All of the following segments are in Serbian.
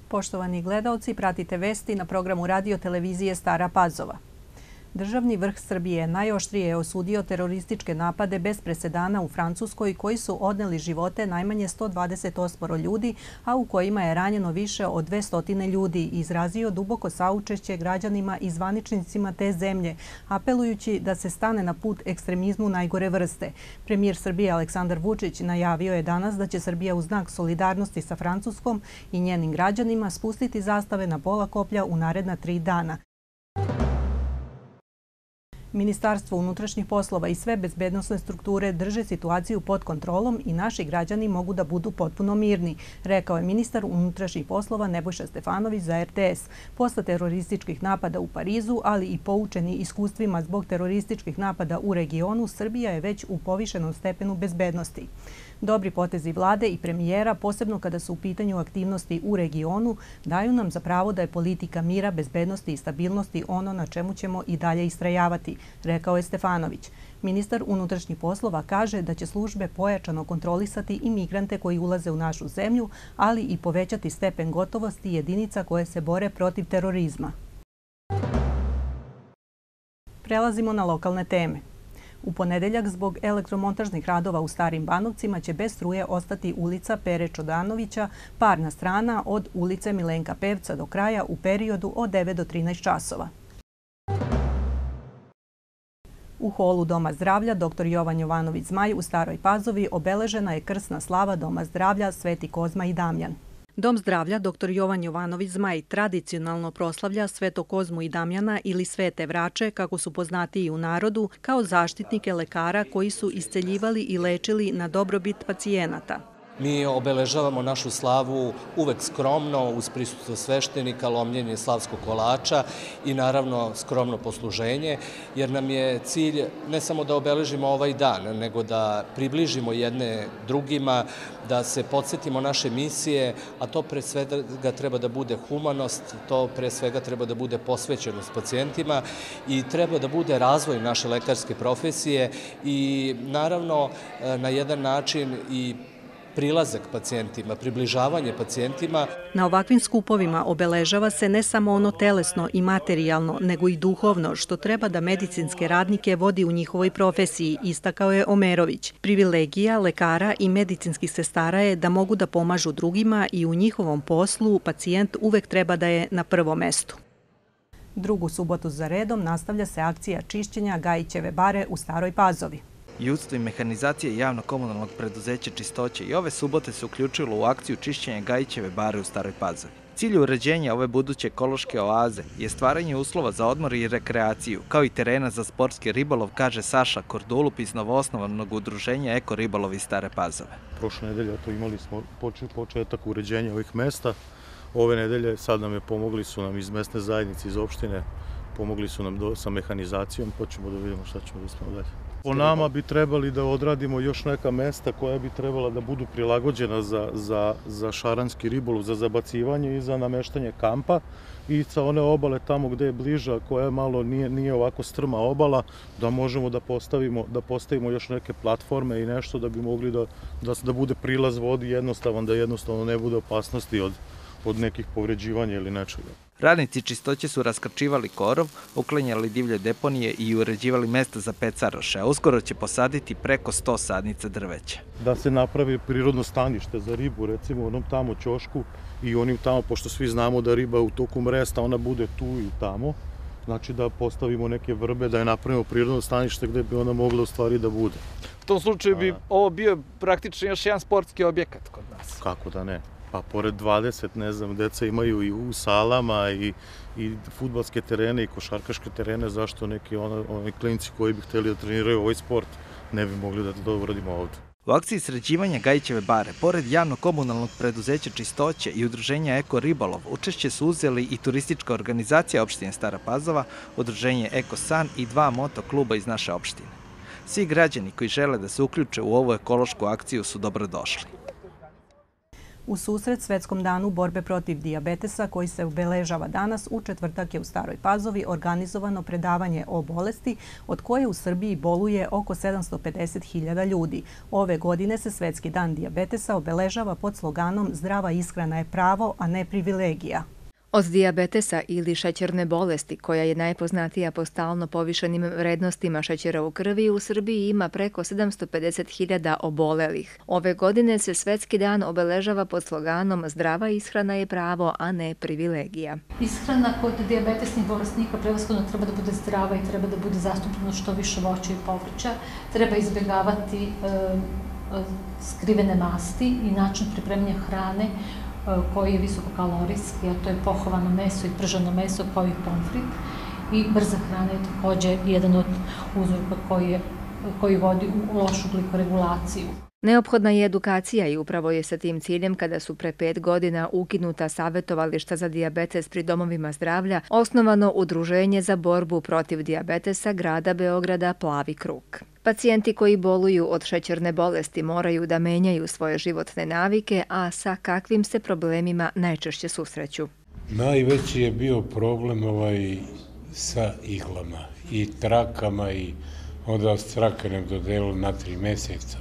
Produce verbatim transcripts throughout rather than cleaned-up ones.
Poštovani gledaoci, pratite vesti na programu radio televizije Stara Pazova. Državni vrh Srbije najoštrije je osudio terorističke napade bez presedana u Francuskoj koji su odneli živote najmanje sto dvadeset osam ljudi, a u kojima je ranjeno više od dvesta ljudi i izrazio duboko saučešće građanima i zvaničnicima te zemlje, apelujući da se stane na put ekstremizmu najgore vrste. Premijer Srbije Aleksandar Vučić najavio je danas da će Srbija u znak solidarnosti sa Francuskom i njenim građanima spustiti zastave na pola koplja u naredna tri dana. Ministarstvo unutrašnjih poslova i sve bezbednosne strukture drže situaciju pod kontrolom i naši građani mogu da budu potpuno mirni, rekao je ministar unutrašnjih poslova Nebojša Stefanović za R T S. Posle terorističkih napada u Parizu, ali i poučeni iskustvima zbog terorističkih napada u regionu, Srbija je već u povišenom stepenu bezbednosti. Dobri potezi vlade i premijera, posebno kada su u pitanju aktivnosti u regionu, daju nam za pravo da je politika mira, bezbednosti i stabilnosti ono na čemu ćemo i dalje istrajavati, rekao je Stefanović. Ministar unutrašnjih poslova kaže da će službe pojačano kontrolisati i migrante koji ulaze u našu zemlju, ali i povećati stepen gotovosti jedinica koje se bore protiv terorizma. Prelazimo na lokalne teme. U ponedeljak zbog elektromontažnih radova u Starim Banovcima će bez struje ostati ulica Pere Čodanovića, parna strana od ulice Milenka Pevca do kraja u periodu od devet do trinaest časova. U holu Doma zdravlja doktor Jovan Jovanović Zmaj u Staroj Pazovi obeležena je krsna slava Doma zdravlja Sveti Kozma i Damjan. Dom zdravlja doktor Jovan Jovanović Zmaj tradicionalno proslavlja Sveto Kozmu i Damjana ili Svete Vrače, kako su poznatiji u narodu, kao zaštitnike lekara koji su isceljivali i lečili na dobrobit pacijenata. Mi obeležavamo našu slavu uvek skromno, uz prisustvo sveštenika, lomljenje slavskog kolača i naravno skromno posluženje, jer nam je cilj ne samo da obeležimo ovaj dan, nego da približimo jedne drugima, da se podsjetimo naše misije, a to pre svega treba da bude humanost, to pre svega treba da bude posvećenost pacijentima i treba da bude razvoj naše lekarske profesije i naravno na jedan način i prilazak pacijentima, približavanje pacijentima. Na ovakvim skupovima obeležava se ne samo ono telesno i materijalno, nego i duhovno, što treba da medicinske radnike vodi u njihovoj profesiji, istakao je Omerović. Privilegija lekara i medicinskih sestara je da mogu da pomažu drugima i u njihovom poslu pacijent uvek treba da je na prvom mestu. Drugu subotu za redom nastavlja se akcija čišćenja Gajićeve bare u Staroj Pazovi. Ljudstvo i mehanizacije javno-komunalnog preduzeća Čistoće i ove subote se uključilo u akciju čišćenja Gajićeve bare u Staroj Pazovi. Cilj uređenja ove buduće ekološke oaze je stvaranje uslova za odmor i rekreaciju, kao i terena za sportski ribolov, kaže Saša Kordulup iz novoosnovanog udruženja Eko ribolov iz Stare Pazove. Prošle nedelje to imali smo početak uređenja ovih mesta. Ove nedelje sad nam je pomogli su nam iz mesne zajednice, iz opštine, pomogli su nam do, sa mehanizacijom, pa ćemo da vidimo šta ćemo da smo dalje. Po nama bi trebali da odradimo još neka mesta koja bi trebala da budu prilagođena za, za, za šaranski ribolov, za zabacivanje i za nameštanje kampa i sa one obale tamo gde je bliža, koja malo nije, nije ovako strma obala, da možemo da postavimo, da postavimo još neke platforme i nešto da bi mogli da, da, da bude prilaz vodi jednostavan, da jednostavno ne bude opasnosti od, od nekih povređivanja ili nečega. Radnici Čistoće su raskrčivali korov, uklanjali divlje deponije i uređivali mesta za pecaroše, a uskoro će posaditi preko sto sadnica drveća. Da se napravi prirodno stanište za ribu, recimo u onom tamo ćošku i onim tamo, pošto svi znamo da riba u toku mresta, ona bude tu i tamo, znači da postavimo neke vrbe, da je napravimo prirodno stanište gde bi ona mogla u stvari da bude. U tom slučaju bi ovo bio praktično još jedan sportski objekat kod nas. Kako da ne? Pa pored dvadeset, ne znam, deca imaju i u salama i, i fudbalske terene i košarkaške terene, zašto neki ono, oni klinci koji bi hteli da treniraju ovaj sport ne bi mogli da to uradimo ovde. U akciji sređivanja Gajićeve bare, pored javno-komunalnog preduzeća Čistoće i udruženja Eko ribolov, učešće su uzeli i turistička organizacija opštine Stara Pazova, udruženje Eko San i dva moto kluba iz naše opštine. Svi građani koji žele da se uključe u ovu ekološku akciju su dobrodošli. U susret Svetskom danu borbe protiv dijabetesa koji se obeležava danas, u četvrtak je u Staroj Pazovi organizovano predavanje o bolesti od koje u Srbiji boluje oko sedamsto pedeset hiljada ljudi. Ove godine se Svetski dan dijabetesa obeležava pod sloganom "Zdrava ishrana je pravo, a ne privilegija". Od dijabetesa ili šećerne bolesti, koja je najpoznatija po stalno povišenim vrednostima šećera u krvi, u Srbiji ima preko sedamsto pedeset hiljada obolelih. Ove godine se Svetski dan obeležava pod sloganom "Zdrava ishrana je pravo, a ne privilegija". Ishrana kod dijabetesnih bolesnika prevashodno treba da bude zdrava i treba da bude zastupljeno što više voća i povrća. Treba izbjegavati skrivene masti i način pripremanja hrane koji je visokokalorijski, a to je pohovano meso i prženo meso kao i pomfrit. I brza hrana je također jedan od uzroka koji, je, koji vodi u lošu glikoregulaciju. Neophodna je edukacija i upravo je sa tim ciljem kada su pre pet godina ukinuta savjetovališta za dijabetes pri domovima zdravlja osnovano Udruženje za borbu protiv dijabetesa grada Beograda Plavi krug. Pacijenti koji boluju od šećerne bolesti moraju da menjaju svoje životne navike, a sa kakvim se problemima najčešće susreću. Najveći je bio problem ovaj sa iglama i trakama i onda trake nam dodelili na tri mjeseca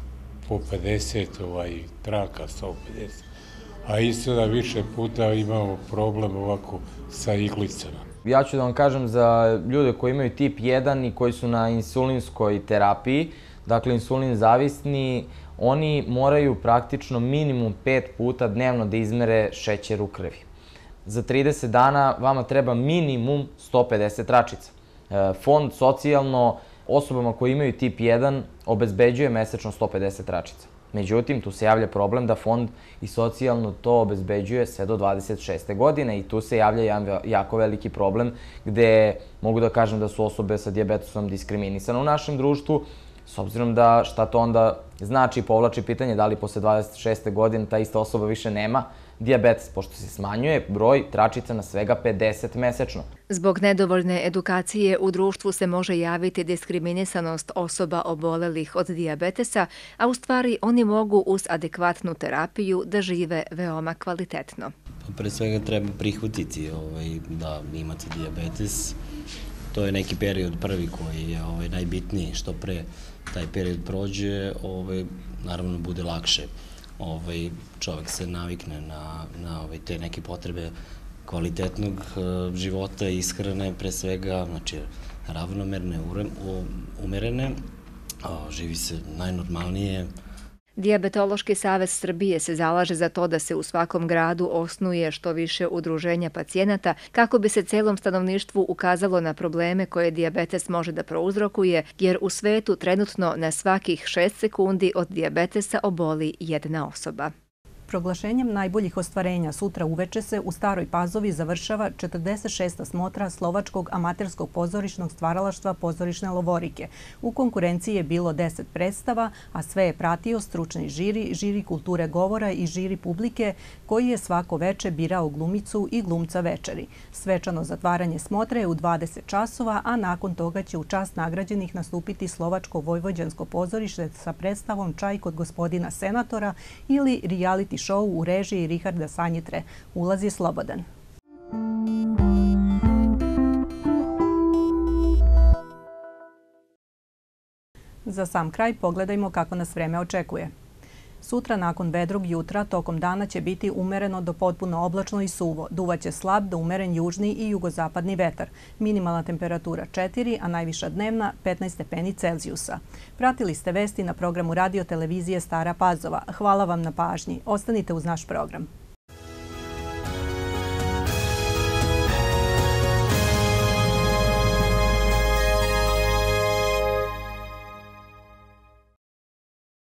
po pedeset ovaj, traka, sto pedeset. A isto da više puta imamo problem ovako sa iglicama. Ja ću da vam kažem za ljude koji imaju tip jedan i koji su na insulinskoj terapiji, dakle insulin zavisni, oni moraju praktično minimum pet puta dnevno da izmere šećer u krvi. Za trideset dana vama treba minimum sto pedeset tračica. Fond socijalno osobama koji imaju tip jedan obezbeđuje mesečno sto pedeset tračica. Međutim, tu se javlja problem da fond i socijalno to obezbeđuje sve do dvadeset šeste godine i tu se javlja jedan jako veliki problem gde mogu da kažem da su osobe sa dijabetesom diskriminisane u našem društvu, s obzirom da šta to onda znači povlači pitanje da li posle dvadeset šeste godine ta ista osoba više nema dijabetes, pošto se smanjuje broj tračica na svega pedeset mesečno. Zbog nedovoljne edukacije u društvu se može javiti diskriminisanost osoba obolelih od dijabetesa, a u stvari oni mogu uz adekvatnu terapiju da žive veoma kvalitetno. Pre svega treba prihvatiti ovaj, da imate dijabetes. To je neki period prvi koji je ovaj, najbitniji, što pre taj period prođe, ovaj, naravno bude lakše. Ovaj, čovjek se navikne na, na ovaj, te neke potrebe kvalitetnog uh, života i ishrane, pre svega, znači ravnomerne, umerene, uh, živi se najnormalnije. Dijabetološki savez Srbije se zalaže za to da se u svakom gradu osnuje što više udruženja pacijenata kako bi se celom stanovništvu ukazalo na probleme koje dijabetes može da prouzrokuje, jer u svetu trenutno na svakih šest sekundi od dijabetesa oboli jedna osoba. Proglašenjem najboljih ostvarenja sutra uveče se u Staroj Pazovi završava četrdeset šesta smotra Slovačkog amaterskog pozorišnog stvaralaštva Pozorišne Lovorike. U konkurenciji je bilo deset predstava, a sve je pratio stručni žiri, žiri kulture govora i žiri publike, koji je svako veče birao glumicu i glumca večeri. Svečano zatvaranje smotre je u dvadeset časova, a nakon toga će u čast nagrađenih nastupiti Slovačko-Vojvođansko pozorište sa predstavom Čaj kod gospodina senatora ili reality show u režiji Riharda Sanjitre. Ulaz je slobodan. Za sam kraj pogledajmo kako nas vreme očekuje. Sutra nakon vedrog jutra tokom dana će biti umereno do potpuno oblačno i suvo. Duvaće slab do umeren južni i jugozapadni vetar. Minimalna temperatura četiri, a najviša dnevna petnaest stepeni Celzijusa. Pratili ste vesti na programu radio televizije Stara Pazova. Hvala vam na pažnji. Ostanite uz naš program.